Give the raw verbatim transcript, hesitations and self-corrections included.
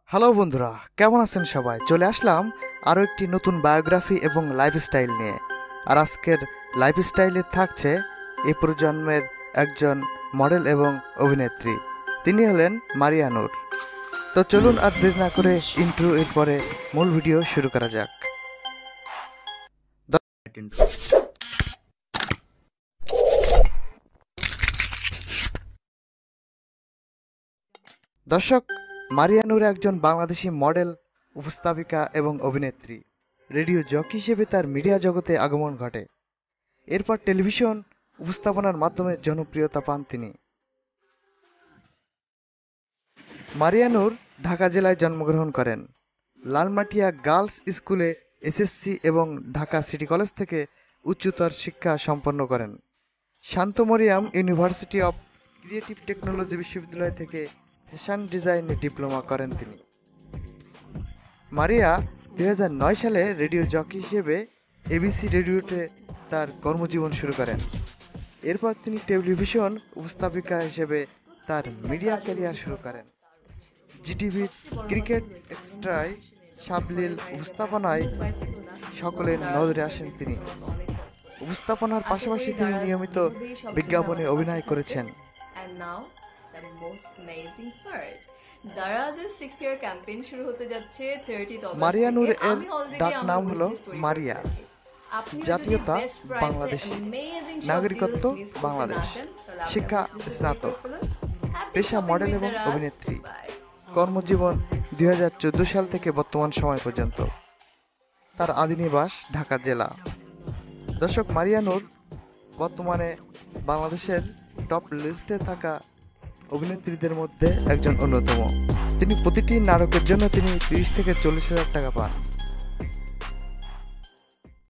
Hello বন্ধুরা, কেমন আছেন সবাই? চলে আসলাম আরও একটি নতুন বায়োগ্রাফি এবং লাইফস্টাইল নিয়ে। আর আজকের লাইফস্টাইলে থাকছে এই প্রজন্মের একজন মডেল এবং অভিনেত্রী। তিনি হলেন মারিয়া নূর। তো চলুন আর দেরি না করে ইন্ট্রো এর পরে মূল ভিডিও শুরু করা যাক। দর্শক, মারিয়া নূর একজন বাংলাদেশি মডেল, উপস্থাপিকা এবং অভিনেত্রী। রেডিও জকি হিসেবে তার মিডিয়া জগতে আগমন ঘটে। এরপর টেলিভিশন উপস্থাপনার মাধ্যমে জনপ্রিয়তা পান তিনি। মারিয়া নূর ঢাকা জেলায় জন্মগ্রহণ করেন। লালমাটিয়া গার্লস স্কুলে এসএসসি এবং ঢাকা সিটি কলেজ থেকে উচ্চতর শিক্ষা সম্পন্ন করেন। Shanto Mariam university of creative technology বিশ্ববিদ্যালয় থেকে ফ্যাশন ডিজাইনে ডিপ্লোমা করেন তিনি। মারিয়া দুই হাজার নয় সালে রেডিও জকি হিসেবে এবিসি রেডিওতে তার কর্মজীবন শুরু করেন। এরপর তিনি টেলিভিশন উপস্থাপিকা হিসেবে তার মিডিয়া ক্যারিয়ার শুরু করেন। জিটিভির ক্রিকেট এক্সট্রায় সাবলীল উপস্থাপনায় সকলের নজরে আসেন তিনি। উপস্থাপনার পাশাপাশি তিনি নিয়মিত বিজ্ঞাপনে অভিনয় করেছেন। মারিয়া নূর এর ডাক নাম হলো মারিয়া। জাতীয়তা বাংলাদেশি, নাগরিকত্ব বাংলাদেশ, শিক্ষা স্নাতক, পেশা মডেল এবং অভিনেত্রী। কর্মজীবন দুই হাজার চোদ্দ সাল থেকে বর্তমান সময় পর্যন্ত। তার আদি নিবাস ঢাকা জেলা। দর্শক, মারিয়া নূর বর্তমানে বাংলাদেশের টপ লিস্টে থাকা অভিনেত্রীদের মধ্যে একজন অন্যতম। তিনি প্রতিটি নাটকের জন্য তিনি তিরিশ থেকে চল্লিশ হাজার টাকা পান।